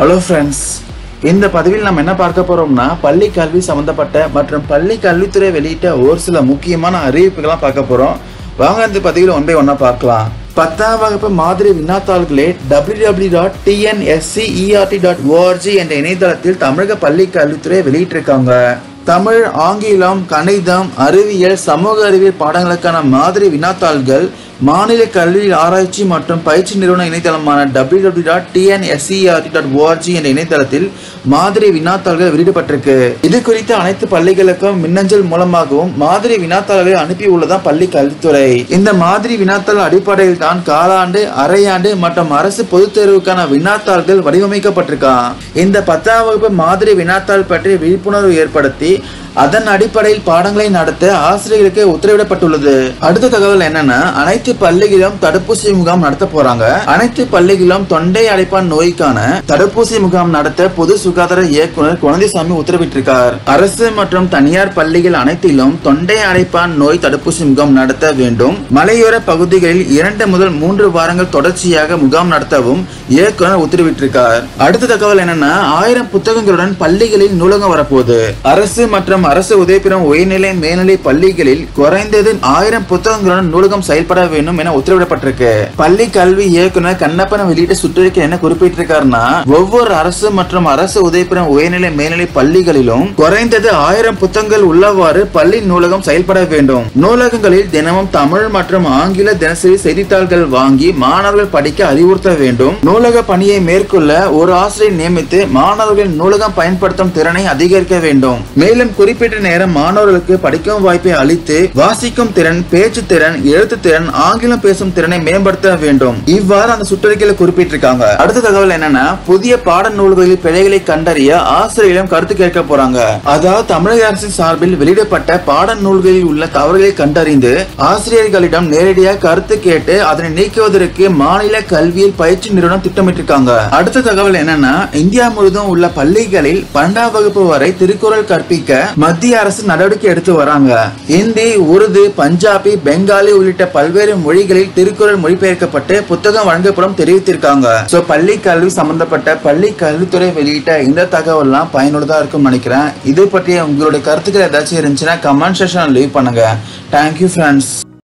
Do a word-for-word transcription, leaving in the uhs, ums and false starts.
Hello friends, இந்த பதிவில் நம்ம என்ன பார்க்க போறோம்னா பள்ளி கல்வி சம்பந்தப்பட்ட மற்றும் பள்ளி கல்வித்துறை வெளியிட்ட ஒரு சில முக்கியமான அறிவிப்புகளை பார்க்க போறோம். வாங்க இந்த பதிவில் ஒன் பை ஒன்னா பார்க்கலாம். பத்தாம் வகுப்பு மாதிரி வினாத்தாள்களை W W W dot T N S C E R T dot O R G என்ற இணையதளத்தில் தமிழக பள்ளி கல்வித்துறை வெளியிட்டிருக்காங்க. தமிழ், ஆங்கிலம், கணிதம், அறிவியல், சமூக அறிவியல் பாடங்களுக்கான மாதிரி வினாத்தாள்கள் மாநில கல்வி ஆராய்ச்சி மற்றும் பயிற்சி நிறுவன இணையதளமான W W W dot T N S C R T dot O R G என்ற இணையதளத்தில் மாதிரி வினாத்தாள்கள் வெளியிடப்பட்டிருக்கு. இது குறித்து அனைத்து பள்ளிகளுக்கும் மின்னஞ்சல் மூலமாகவும் மாதிரி வினாத்தாள்களை அனுப்பியுள்ளதா பள்ளி கல்வித்துறை. இந்த மாதிரி வினாத்தாள் அடிப்படையில் தான் காலாண்டு, அரையாண்டு மற்றும் அரசு பொதுத் தேர்வுக்கான வினாத்தாள்கள் வடிவமைக்கப்பட்டிருக்கான். இந்த பத்தாம் வகுப்பு மாதிரி வினாத்தாள் பற்றி விழிப்புணர்வு ஏற்படுத்தி அதன் அடிப்படையில் பாடங்களை நடத்த ஆசிரியர்களுக்கு உத்தரவிடப்பட்டுள்ளது. அடுத்த தகவல் என்னன்னா, அனைத்து பள்ளிகளிலும் தடுப்பூசி முகாம் நடத்த போறாங்க. அனைத்து பள்ளிகளிலும் தொண்டை அடைப்பான் நோய்க்கான தடுப்பூசி முகாம் நடத்த பொது சுகாதார இயக்குனர் குழந்தைசாமி உத்தரவிட்டிருக்கார். அரசு மற்றும் தனியார் பள்ளிகள் அனைத்திலும் தொண்டை அடைப்பான் நோய் தடுப்பூசி முகாம் நடத்த வேண்டும். மலையோர பகுதிகளில் இரண்டு முதல் மூன்று வாரங்கள் தொடர்ச்சியாக முகாம் நடத்தவும் இயக்குனர் உத்தரவிட்டிருக்கார். அடுத்த தகவல் என்னன்னா, ஆயிரம் புத்தகங்களுடன் பள்ளிகளில் நூலகம் வரப்போகுது. அரசு மற்றும் அரசு உதவி பெறும் உயர்நிலை மேல்நிலை பள்ளிகளில் குறைந்தது ஆயிரம் புத்தகங்களுடன் நூலகம் செயல்பட வேண்டும் என உத்தரவிடப்பட்டிருக்கு. பள்ளி கல்வி இயக்குனர் கண்ணப்பன் வெளியிட்ட சுற்றறிக்கை என்ன குறிப்பிட்டிருக்காருன்னா, ஒவ்வொரு அரசு மற்றும் அரசு உதவி பெறும் உயர்நிலை மேல்நிலை பள்ளிகளிலும் குறைந்தது ஆயிரம் புத்தகங்கள் உள்ளவாறு பள்ளி நூலகம் செயல்பட வேண்டும். நூலகங்களில் தினமும் தமிழ் மற்றும் ஆங்கில தினசரி செய்தித்தாள்கள் வாங்கி மாணவர்கள் படிக்க அறிவுறுத்த வேண்டும். நூலக பணியை மேற்கொள்ள ஒரு ஆசிரியர் நியமித்து மாணவர்களின் நூலகம் பயன்படுத்தும் திறனை அதிகரிக்க வேண்டும். மேலும் குறிப்பிட்ட நேரம் மாணவர்களுக்கு படிக்கும் வாய்ப்பை அளித்து வாசிக்கும் திறன், பேச்சு திறன், எழுத்து திறன், ஆங்கிலம் பேசும் திறனை மேம்படுத்த வேண்டும். இவ்வாறு அந்த சுற்றறிக்கையில் குறிப்பிட்டிருக்காங்க. அடுத்த தகவல் என்னன்னா, புதிய பாட நூல்களில் பிழைகளை கண்டறிய ஆசிரியர்களும் கருத்து கேட்க போறாங்க. அதாவது தமிழக அரசின் சார்பில் வெளியிடப்பட்ட பாட நூல்களில் உள்ள தவறுகளை கண்டறிந்து ஆசிரியர்களிடம் நேரடியாக கருத்து கேட்டு அதனை நீக்குவதற்கு மாநில கல்வியில் பயிற்சி நிறுவனம் திட்டமிட்டிருக்காங்க. அடுத்த தகவல் என்னன்னா, இந்தியா முழுவதும் உள்ள பள்ளிகளில் பன்னெண்டாம் வகுப்பு வரை திருக்குறள் கற்பிக்க மத்திய அரசு நடவடிக்கை எடுத்து வராங்க. இந்தி, உருது, பஞ்சாபி, பெங்காலி உள்ளிட்ட பல்வேறு மொழிகளில் திருக்குறள் மொழிபெயர்க்கப்பட்டு புத்தகம் வழங்கப்படும் தெரிவித்திருக்காங்க. சோ பள்ளி கல்வி சம்பந்தப்பட்ட பள்ளி கல்வித்துறை வெளியிட்ட இந்த தகவல்லாம் பயனுள்ளதா இருக்கும் நினைக்கிறேன். இது பற்றிய உங்களுடைய கருத்துக்கள் ஏதாச்சும் இருந்துச்சுன்னா கமெண்ட் செக்ஷன்ல லீவ் பண்ணுங்க. Thank you friends.